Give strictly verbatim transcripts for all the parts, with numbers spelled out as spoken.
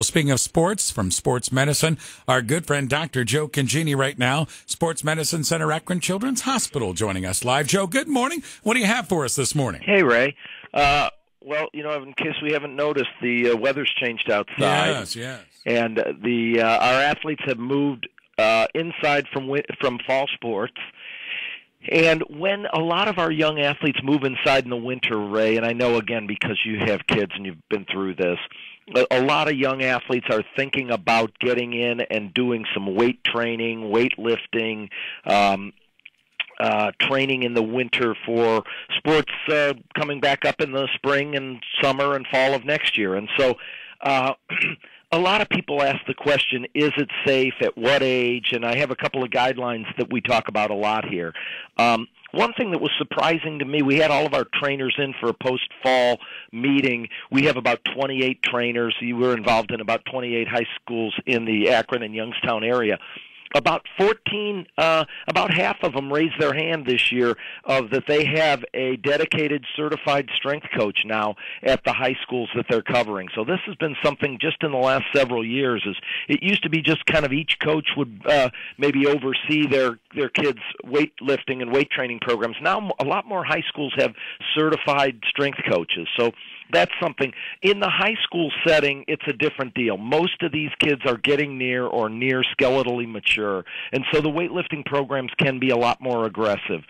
speaking of sports, from Sports Medicine, our good friend Doctor Joe Congini right now, Sports Medicine Center, Akron Children's Hospital, joining us live. Joe, good morning. What do you have for us this morning? Hey, Ray. Uh, well, you know, in case we haven't noticed, the uh, weather's changed outside. Yes, yes. And uh, the uh, our athletes have moved uh, inside from wi- from fall sports. And when a lot of our young athletes move inside in the winter, Ray, and I know, again, because you have kids and you've been through this, a lot of young athletes are thinking about getting in and doing some weight training, weightlifting, um, uh, training in the winter for sports uh, coming back up in the spring and summer and fall of next year. And so uh, a lot of people ask the question, is it safe, at what age? And I have a couple of guidelines that we talk about a lot here. Um, One thing that was surprising to me, we had all of our trainers in for a post-fall meeting. We have about twenty-eight trainers. We were involved in about twenty-eight high schools in the Akron and Youngstown area. About fourteen, uh, about half of them raised their hand this year of that they have a dedicated certified strength coach now at the high schools that they're covering. So this has been something just in the last several years. Is it used to be just kind of each coach would uh, maybe oversee their their kids' weightlifting and weight training programs. Now a lot more high schools have certified strength coaches. So that's something. In the high school setting, it's a different deal. Most of these kids are getting near or near skeletally mature, and so the weightlifting programs can be a lot more aggressive.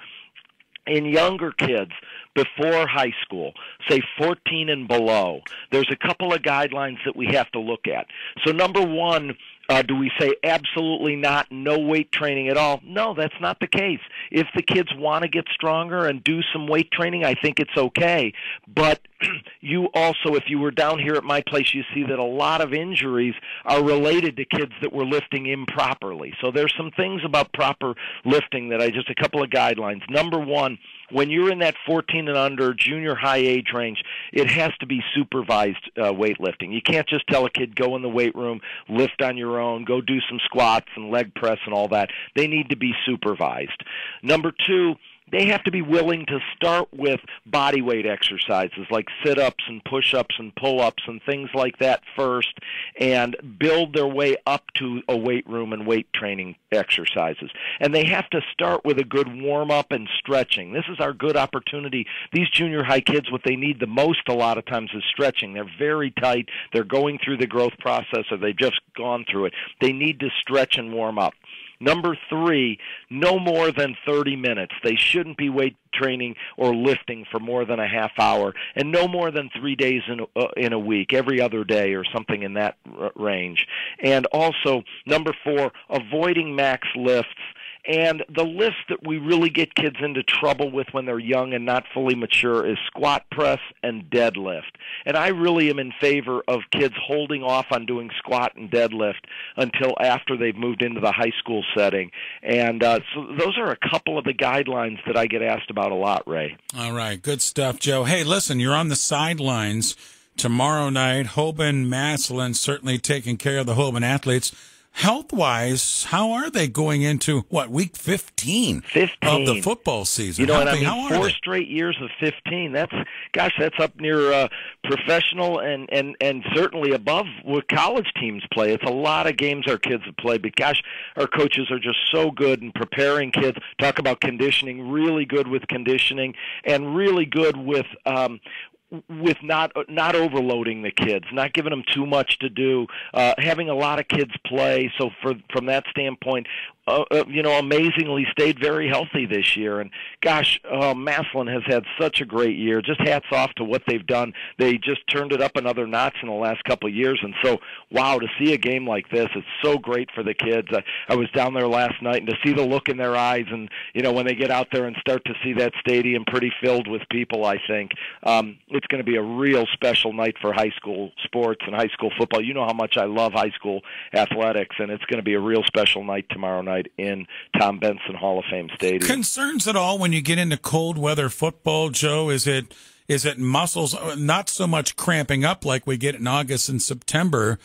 In younger kids, before high school, say fourteen and below, there's a couple of guidelines that we have to look at. So number one, Uh, do we say absolutely not, no weight training at all? No, that's not the case. If the kids want to get stronger and do some weight training, I think it's okay. But you also, if you were down here at my place, you see that a lot of injuries are related to kids that were lifting improperly. So there's some things about proper lifting that I just, a couple of guidelines. Number one, when you're in that fourteen and under junior high age range, it has to be supervised uh, weightlifting. You can't just tell a kid, go in the weight room, lift on your own, go do some squats and leg press and all that. They need to be supervised. Number two, they have to be willing to start with body weight exercises like sit-ups and push-ups and pull-ups and things like that first, and build their way up to a weight room and weight training exercises. And they have to start with a good warm-up and stretching. This is our good opportunity. These junior high kids, what they need the most a lot of times is stretching. They're very tight. They're going through the growth process, or they've just gone through it. They need to stretch and warm up. Number three, no more than thirty minutes. They shouldn't be weight training or lifting for more than a half hour, and no more than three days in a, uh, in a week, every other day or something in that r- range. And also, number four, avoiding max lifts. And the lift that we really get kids into trouble with when they're young and not fully mature is squat press and deadlift. And I really am in favor of kids holding off on doing squat and deadlift until after they've moved into the high school setting. And uh, so those are a couple of the guidelines that I get asked about a lot, Ray. All right, good stuff, Joe. Hey, listen, you're on the sidelines tomorrow night. Hoban Massillon certainly taking care of the Hoban athletes. Health-wise, how are they going into, what, week fifteen, fifteen of the football season? You know how what I they, mean? how Four they? straight years of fifteen. That's, gosh, that's up near uh, professional and, and, and certainly above what college teams play. It's a lot of games our kids have played, but gosh, our coaches are just so good in preparing kids. Talk about conditioning, really good with conditioning, and really good with um, with not not overloading the kids, not giving them too much to do, uh, having a lot of kids play. So for, from that standpoint, uh, uh, you know, amazingly stayed very healthy this year. And gosh, uh, Massillon has had such a great year. Just hats off to what they've done. They just turned it up another notch in the last couple of years. And so, wow, to see a game like this, it's so great for the kids. I, I was down there last night, and to see the look in their eyes, and you know, when they get out there and start to see that stadium pretty filled with people, I think um, it's going to be a real special night for high school sports and high school football. You know how much I love high school athletics, and it's going to be a real special night tomorrow night in Tom Benson Hall of Fame Stadium. Concerns at all when you get into cold weather football, Joe? Is it is it muscles, not so much cramping up like we get in August and September,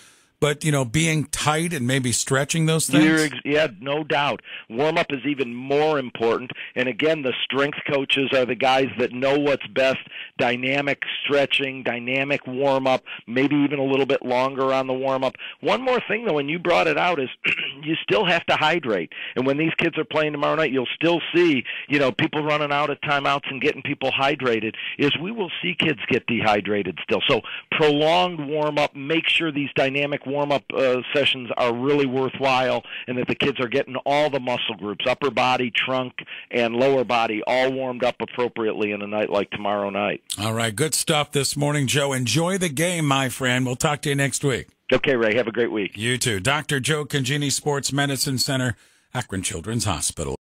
but, you know, being tight and maybe stretching those things? You're ex- yeah, no doubt. Warm-up is even more important. And again, the strength coaches are the guys that know what's best. Dynamic stretching, dynamic warm-up, maybe even a little bit longer on the warm-up. One more thing, though, and you brought it out, is you still have to hydrate. And when these kids are playing tomorrow night, you'll still see, you know, people running out of timeouts and getting people hydrated, is we will see kids get dehydrated still. So prolonged warm-up, make sure these dynamic warm-up uh, sessions are really worthwhile and that the kids are getting all the muscle groups, upper body, trunk, and lower body, all warmed up appropriately in a night like tomorrow night. All right, good stuff this morning, Joe. Enjoy the game, my friend. We'll talk to you next week. Okay, Ray, have a great week. You too. Doctor Joe Congini, Sports Medicine Center, Akron Children's Hospital.